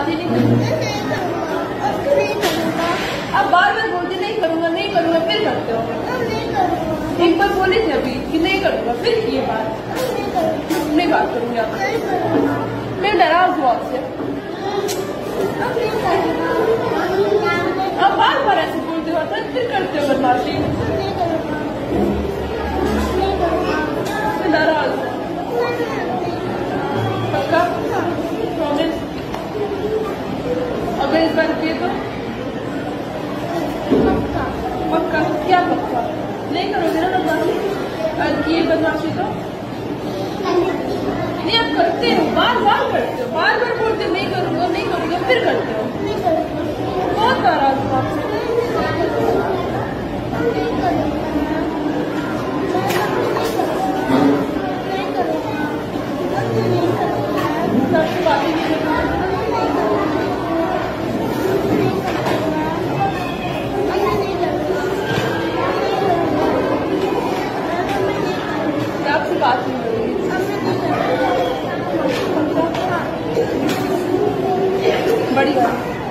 बात ही नहीं करूँगी। आप बार बार बोलते नहीं करूँगा नहीं करूँगा, फिर करते हो। एक बार बोले थे अभी कि नहीं करूँगा, फिर ये बात नहीं बात करूँगी आपसे। मैं नाराज हूँ आपसे। आप बार बार ऐसे बोलते हो फिर करते हो बदमाशी। मैं नाराज हूँ। पक्का प्रॉमिस? अगर इस बार किए तो पक्का? क्या पक्का? नहीं करोगे ना बदमाशी? और किए बदमाशी तो नहीं, आप करते हो, बार बार करते हो, बार बार बोलते हो नहीं करूँगा नहीं करूँगा, फिर करते हो। बहुत नाराज हूँ आपसे। बात ही नहीं आपसे बात नहीं करूँगी। बड़ी बात।